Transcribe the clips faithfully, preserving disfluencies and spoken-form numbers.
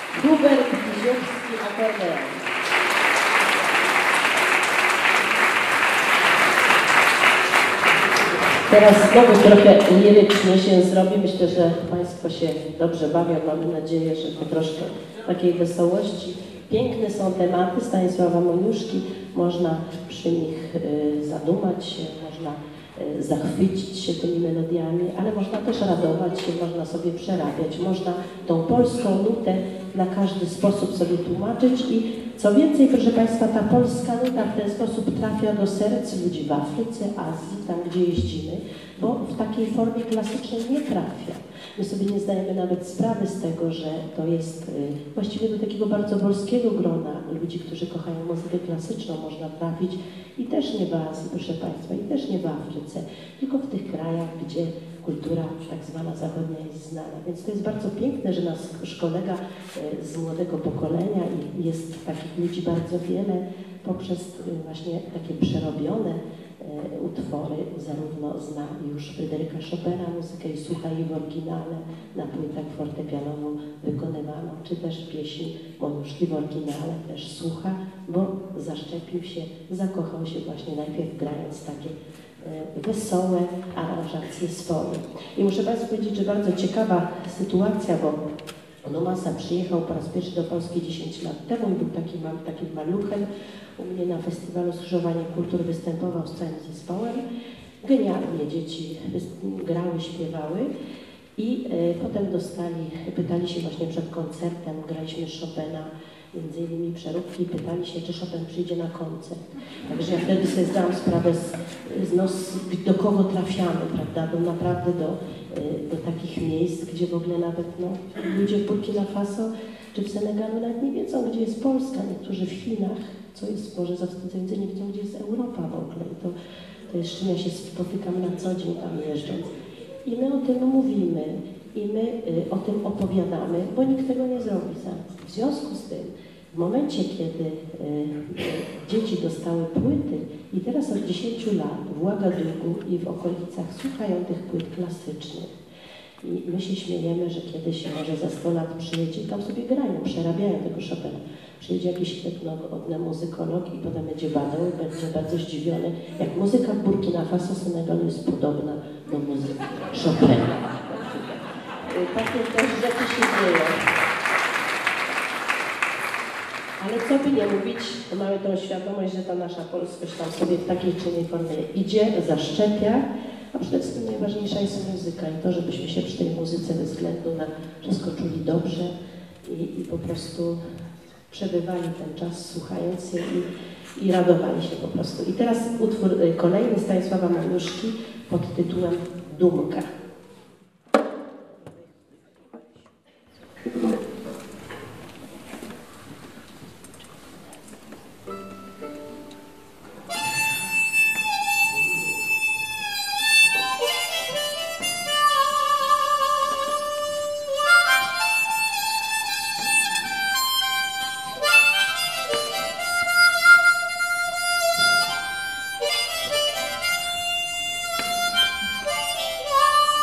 Hubert Giziewski, akordeon. Teraz znowu trochę lirycznie się zrobi. Myślę, że Państwo się dobrze bawią. Mamy nadzieję, że to troszkę takiej wesołości. Piękne są tematy Stanisława Moniuszki. Można przy nich y, zadumać się, można y, zachwycić się tymi melodiami, ale można też radować się, można sobie przerabiać, można tą polską nutę na każdy sposób sobie tłumaczyć i co więcej, proszę Państwa, ta polska nuta w ten sposób trafia do serc ludzi w Afryce, Azji, tam gdzie jeździmy, bo w takiej formie klasycznej nie trafia. My sobie nie zdajemy nawet sprawy z tego, że to jest y, właściwie do takiego bardzo polskiego grona ludzi, którzy kochają muzykę klasyczną można trafić i też nie w Azji, proszę Państwa, i też nie w Afryce, tylko w tych krajach, gdzie kultura tak zwana zachodnia jest znana. Więc to jest bardzo piękne, że nasz kolega y, z młodego pokolenia i jest takich ludzi bardzo wiele poprzez y, właśnie takie przerobione utwory, zarówno zna już Fryderyka Chopina muzykę i słucha jej w oryginale na płytach fortepianowo wykonywaną, czy też pieśni Moniuszki w oryginale też słucha, bo zaszczepił się, zakochał się właśnie najpierw grając takie e, wesołe aranżacje swoje. I muszę Państwu powiedzieć, że bardzo ciekawa sytuacja, bo Nomasa przyjechał po raz pierwszy do Polski dziesięć lat temu i był takim, takim maluchem. U mnie na festiwalu Skrzyżowanie Kultur występował z całym zespołem. Genialnie dzieci grały, śpiewały i e, potem dostali, pytali się właśnie przed koncertem, graliśmy Chopina, między innymi przeróbki, pytali się, czy Chopin przyjdzie na koncert. Także ja wtedy sobie zdałam sprawę, z, z, no, z, do kogo trafiamy, prawda, do, naprawdę do, do takich miejsc, gdzie w ogóle nawet no, ludzie w Burkina Faso czy w Senegalu nawet nie wiedzą, gdzie jest Polska, niektórzy w Chinach, co jest może zawstydzające, nie wiedzą, gdzie jest Europa w ogóle. I to, to jest, z czym ja się spotykam na co dzień tam jeżdżąc. I my o tym mówimy, i my y, o tym opowiadamy, bo nikt tego nie zrobi sam. W związku z tym, w momencie, kiedy y, y, dzieci dostały płyty i teraz od dziesięciu lat w Ouagadougou i w okolicach słuchają tych płyt klasycznych, i my się śmiejemy, że kiedyś może za sto lat przyjedzie i tam sobie grają, przerabiają tego Chopina. Przyjedzie jakiś etnogodny muzykolog i potem będzie badał i będzie bardzo zdziwiony, jak muzyka w Burkina Faso, Senegalu jest podobna do muzyki Chopina. Takie też rzeczy się dzieją. Ale co by nie mówić, to mamy tą świadomość, że ta nasza polskość tam sobie w takiej czy innej formie idzie, zaszczepia, a przede wszystkim najważniejsza jest muzyka i to, żebyśmy się przy tej muzyce bez względu na wszystko czuli dobrze i, i po prostu przebywali ten czas słuchając jej i, i radowali się po prostu. I teraz utwór kolejny Stanisława Moniuszki pod tytułem Dumka. Yeah.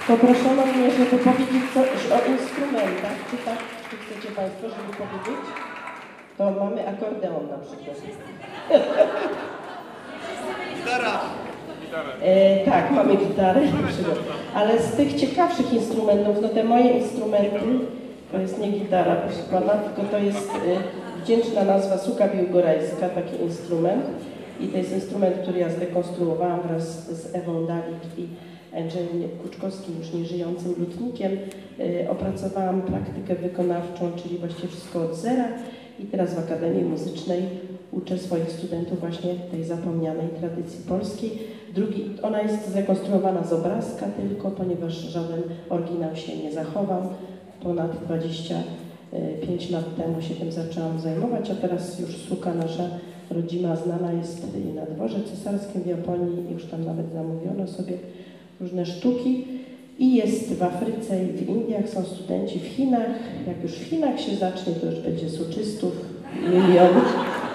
Poproszono mnie, żeby powiedzieć coś o instrumentach. Czy tak, czy chcecie Państwo, żeby powiedzieć? To mamy akordeon na przykład. Gitara! E, tak, mamy gitarę. Ale z tych ciekawszych instrumentów, no te moje instrumenty, to jest nie gitara, proszę Pana, tylko to jest e, wdzięczna nazwa suka biłgorajska, taki instrument. I to jest instrument, który ja zrekonstruowałam wraz z Ewą Dalik i Andrzejem Kuczkowskim, już nieżyjącym lutnikiem. E, opracowałam praktykę wykonawczą, czyli właściwie wszystko od zera. I teraz w Akademii Muzycznej uczę swoich studentów właśnie tej zapomnianej tradycji polskiej. Drugi, ona jest zrekonstruowana z obrazka tylko, ponieważ żaden oryginał się nie zachował. Ponad dwadzieścia pięć lat temu się tym zaczęłam zajmować, a teraz już suka nasza rodzima znana jest na dworze cesarskim w Japonii. Już tam nawet zamówiono sobie różne sztuki. I jest w Afryce i w Indiach, są studenci w Chinach. Jak już w Chinach się zacznie, to już będzie suczystów, milionów.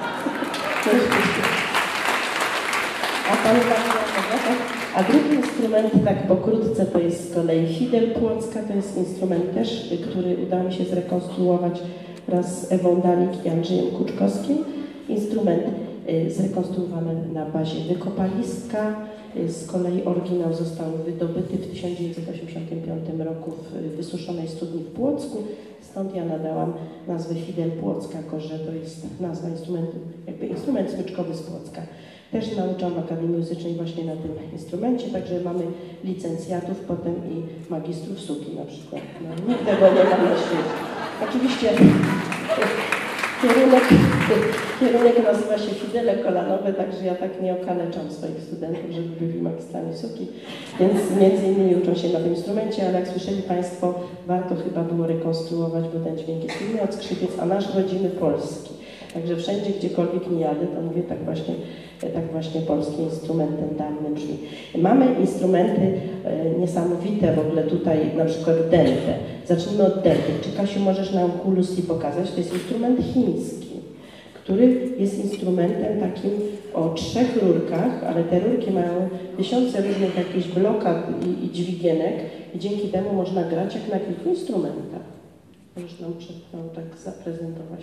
A pan A drugi instrument, tak pokrótce, to jest z kolei fidel płocka. To jest instrument też, który udało mi się zrekonstruować wraz z Ewą Dalik i Andrzejem Kuczkowskim. Instrument zrekonstruowany na bazie wykopalistka. Z kolei oryginał został wydobyty w tysiąc dziewięćset osiemdziesiątym piątym roku w wysuszonej studni w Płocku. Stąd ja nadałam nazwę fidel płocka, jako że to jest nazwa instrumentu, jakby instrument smyczkowy z Płocka. Też nauczam w Akademii Muzycznej właśnie na tym instrumencie, także mamy licencjatów potem i magistrów suki na przykład. No, nikt tego nie ma na świecie. Oczywiście kierunek, kierunek nazywa się fidele kolanowe, także ja tak nie okaleczam swoich studentów, żeby byli magistrami suki, więc między innymi uczą się na tym instrumencie, ale jak słyszeli Państwo, warto chyba było rekonstruować, bo ten dźwięk jest inny od skrzypiec, a nasz rodzimy polski. Także wszędzie, gdziekolwiek nie jadę, to mówię tak właśnie, tak właśnie polski instrument ten dawny brzmi. Mamy instrumenty e, niesamowite w ogóle tutaj, na przykład dente. Zacznijmy od denty. Czy Kasiu, możesz nam kulusli pokazać? To jest instrument chiński, który jest instrumentem takim o trzech rurkach, ale te rurki mają tysiące różnych jakichś blokad i, i dźwigienek i dzięki temu można grać jak na kilku instrumentach. Możesz nam przed chwilą tak zaprezentować.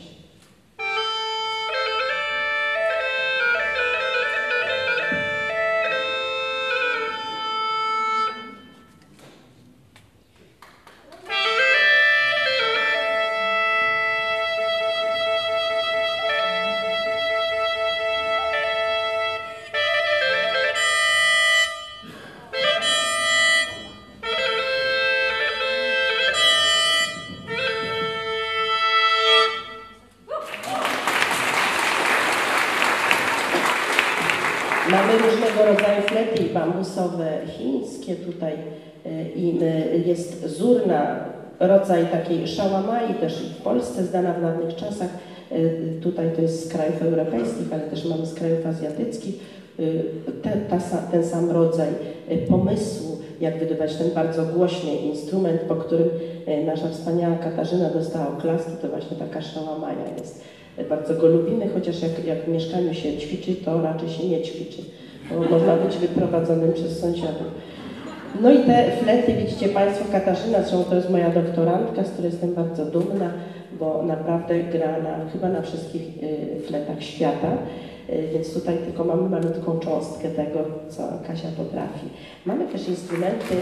Mamy różnego rodzaju flety bambusowe chińskie tutaj i jest zurna, rodzaj takiej szałamai, też w Polsce zdana w dawnych czasach. Tutaj to jest z krajów europejskich, ale też mamy z krajów azjatyckich. Ten, ta, ten sam rodzaj pomysłu, jak wydawać ten bardzo głośny instrument, po którym nasza wspaniała Katarzyna dostała oklaski, to właśnie taka szałamaja jest. Bardzo go lubimy, chociaż jak, jak w mieszkaniu się ćwiczy, to raczej się nie ćwiczy, bo można być wyprowadzonym przez sąsiadów. No i te flety, widzicie Państwo, Katarzyna, zresztą to jest moja doktorantka, z której jestem bardzo dumna, bo naprawdę gra na, chyba na wszystkich y, fletach świata, y, więc tutaj tylko mamy malutką cząstkę tego, co Kasia potrafi. Mamy też instrumenty.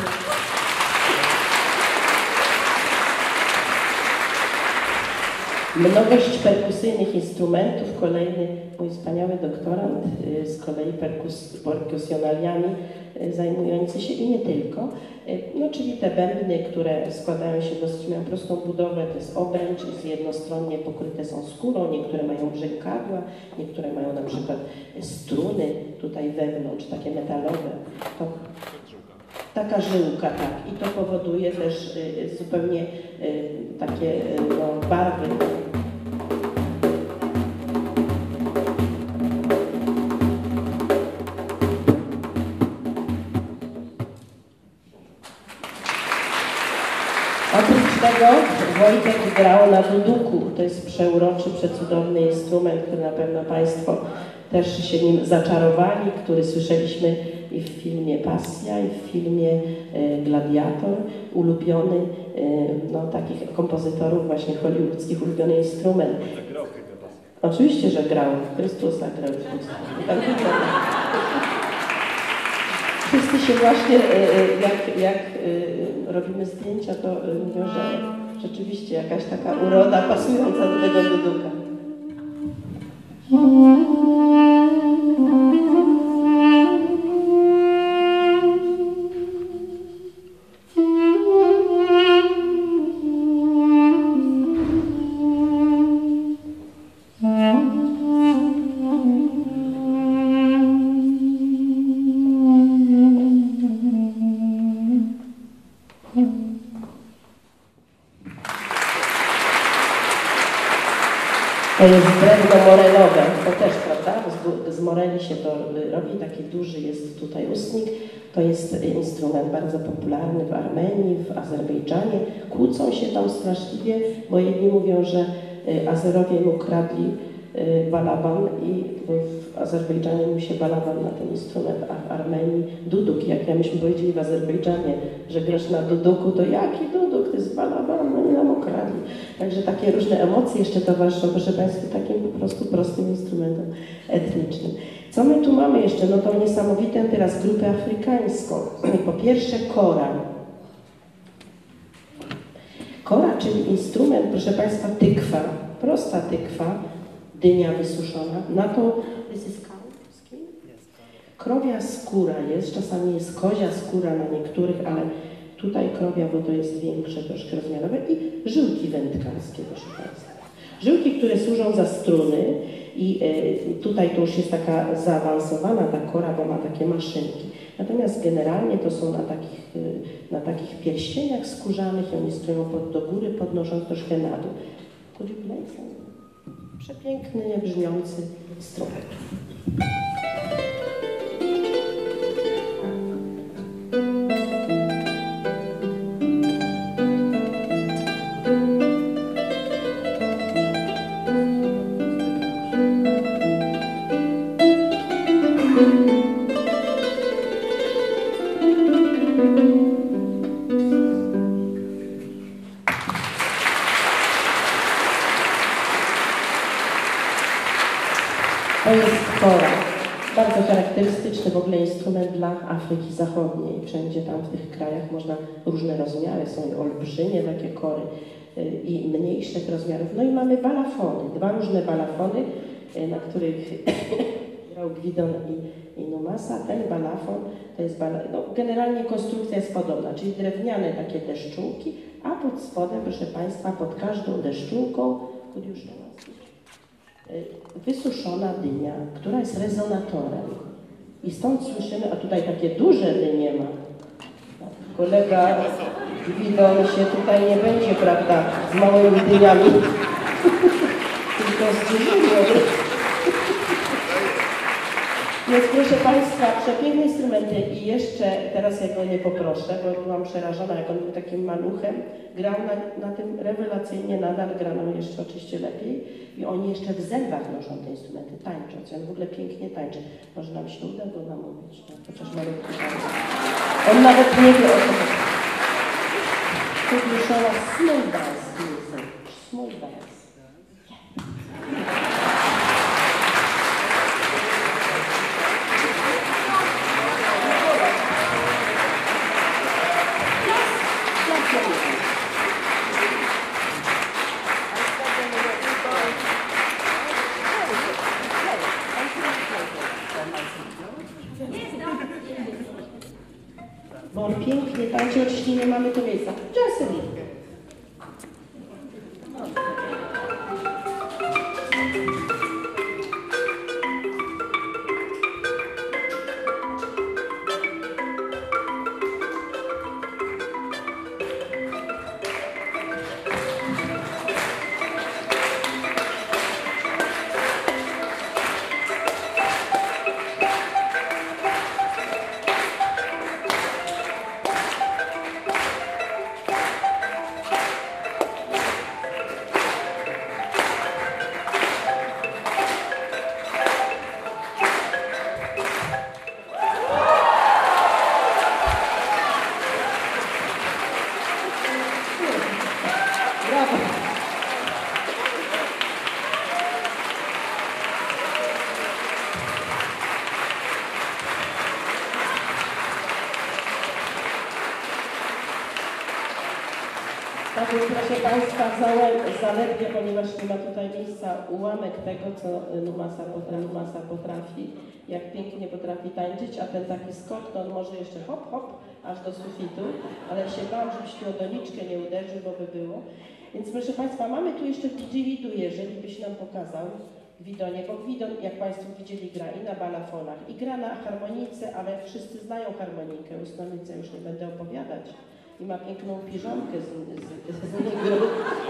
Mnogość perkusyjnych instrumentów, kolejny mój wspaniały doktorant, z kolei perkus, perkusjonaliami zajmujący się i nie tylko, no czyli te bębny, które składają się dosyć, mają prostą budowę, to jest obręcz, z jednostronnie pokryte są skórą, niektóre mają brzękadła, niektóre mają na przykład struny tutaj wewnątrz, takie metalowe. To taka żyłka, tak, i to powoduje też y, zupełnie y, takie y, no, barwy. Oprócz tego Wojtek grał na duduku. To jest przeuroczy, przecudowny instrument, który na pewno Państwo też się nim zaczarowali, który słyszeliśmy i w filmie Pasja, i w filmie Gladiator, ulubiony no, takich kompozytorów właśnie hollywoodzkich, ulubiony instrument. Oczywiście, że grał. Chrystusa grał. Wszyscy się właśnie, jak, jak robimy zdjęcia, to mówią, że rzeczywiście jakaś taka uroda pasująca do tego duduka. To jest drewno morelowe, to też, prawda? Z, z moreli się to robi, taki duży jest tutaj ustnik. To jest instrument bardzo popularny w Armenii, w Azerbejdżanie. Kłócą się tam straszliwie, bo jedni mówią, że Azerowie mu kradli balaban i w Azerbejdżanie mu się balaban na ten instrument, a w Armenii duduk. Jak ja myśmy powiedzieli w Azerbejdżanie, że grasz na duduku, to jaki duduk? To jest balaban, no i nam ukradli. Także takie różne emocje jeszcze towarzyszą, proszę Państwa, takim po prostu prostym instrumentem etnicznym. Co my tu mamy jeszcze? No to niesamowite teraz grupę afrykańską. Po pierwsze kora. Kora, czyli instrument, proszę Państwa, tykwa, prosta tykwa, dynia wysuszona. Na to krowia skóra jest, czasami jest kozia skóra na niektórych, ale tutaj krowia, bo to jest większe troszkę rozmiarowe i żyłki wędkarskie, proszę Państwa. Żyłki, które służą za struny i y, tutaj to już jest taka zaawansowana ta kora, bo ma takie maszynki. Natomiast generalnie to są na takich, y, na takich pierścieniach skórzanych i oni stoją pod, do góry, podnosząc troszkę na dół. Przepiękny, brzmiący instrument. To jest kora. Bardzo charakterystyczny w ogóle instrument dla Afryki Zachodniej. Wszędzie tam w tych krajach można różne rozmiary, są olbrzymie takie kory i mniejszych rozmiarów. No i mamy balafony, dwa różne balafony, na których grał Gwidon i, i Numasa. Ten balafon to jest bala... no, generalnie konstrukcja jest podobna, czyli drewniane takie deszczułki, a pod spodem, proszę Państwa, pod każdą deszczułką, już wysuszona dynia, która jest rezonatorem. I stąd słyszymy, a tutaj takie duże dynie ma. Kolega Gwidon się tutaj nie będzie, prawda, z małymi dyniami, tylko z dużymi. Więc proszę Państwa, przepiękne instrumenty i jeszcze, teraz ja go nie poproszę, bo byłam przerażona, jak on był takim maluchem, grał na, na tym rewelacyjnie, nadal grano jeszcze oczywiście lepiej i oni jeszcze w zębach noszą te instrumenty, tańcząc, on w ogóle pięknie tańczy. Może nam się uda go namówić, no, chociaż malutki tańczy. On nawet nie wie o co chodzi. To wyszła small dance music, small dance. Bo on pięknie tańczy, oczywiście nie mamy tu miejsca. Jocelyn. więc proszę Państwa, zaledwie, ponieważ nie ma tutaj miejsca, ułamek tego, co Numasa, Numasa potrafi, jak pięknie potrafi tańczyć, a ten taki skok, to on może jeszcze hop, hop, aż do sufitu, ale się bałam, żebyś tu o doniczkę nie uderzył, bo by było. Więc proszę Państwa, mamy tu jeszcze didgeridoo, jeżeli byś nam pokazał Gwidonie, bo Gwidon, jak Państwo widzieli, gra i na balafonach, i gra na harmonice, ale wszyscy znają harmonikę, ustnomice już nie będę opowiadać. I ma piękną piżamkę z, z, z, z migru.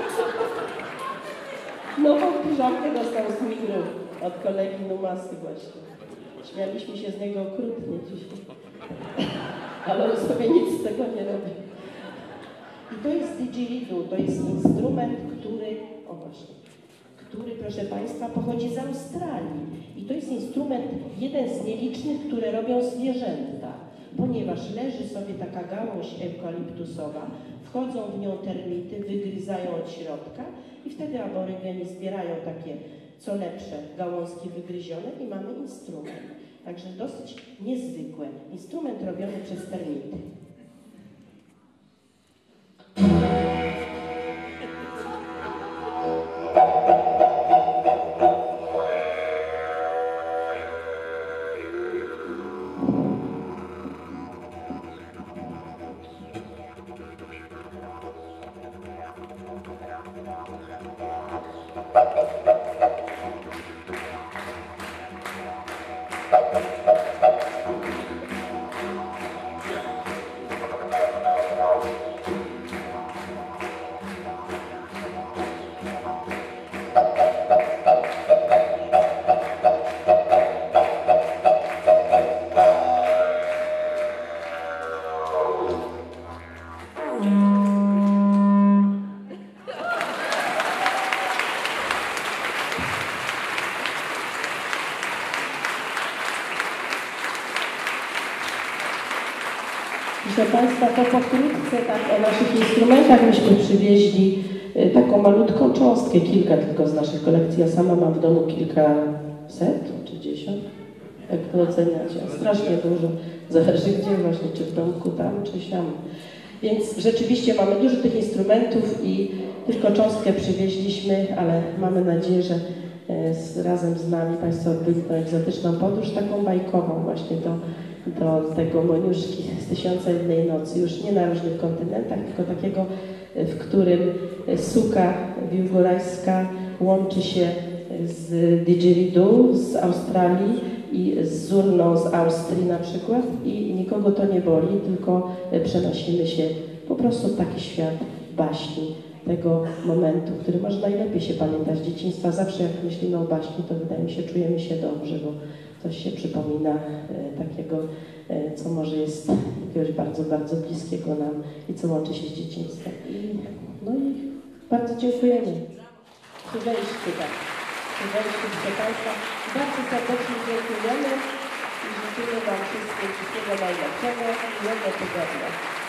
Nową piżamkę dostał z migru od kolegi Numasy właśnie. Śmialiśmy się z niego okrutnie dzisiaj. Ale on sobie nic z tego nie robi. I to jest didgeridoo, to jest instrument, który, o właśnie, który, proszę Państwa, pochodzi z Australii. I to jest instrument, jeden z nielicznych, które robią zwierzęta. Ponieważ leży sobie taka gałąź eukaliptusowa, wchodzą w nią termity, wygryzają od środka i wtedy aborygeni zbierają takie, co lepsze, gałązki wygryzione i mamy instrument. Także dosyć niezwykły. Instrument robiony przez termity. Proszę Państwa, to pokrótce tak o naszych instrumentach myśmy przywieźli taką malutką cząstkę, kilka tylko z naszych kolekcji. Ja sama mam w domu kilkaset czy dziesiąt, jak to oceniacie. Strasznie dużo. Zależy gdzie właśnie, czy w domku tam, czy siam. Więc rzeczywiście mamy dużo tych instrumentów i tylko cząstkę przywieźliśmy, ale mamy nadzieję, że z, razem z nami Państwo odbyli tę egzotyczną podróż, taką bajkową właśnie do do tego Moniuszki z Tysiąca Jednej Nocy, już nie na różnych kontynentach, tylko takiego, w którym suka wiłgorajska łączy się z didgeridoo z Australii i z zurną z Austrii na przykład i nikogo to nie boli, tylko przenosimy się po prostu w taki świat baśni, tego momentu, który może najlepiej się pamiętać z dzieciństwa. Zawsze jak myślimy o baśni, to wydaje mi się, czujemy się dobrze, bo coś się przypomina e, takiego, e, co może jest jakiegoś bardzo, bardzo bliskiego nam i co łączy się z dzieciństwem. I, no i bardzo dziękujemy. Przy wejściu, tak. Przy wejściu, proszę Państwa, bardzo serdecznie dziękujemy i życzymy Wam wszystkim wszystkiego najlepszego i miłego tygodnia.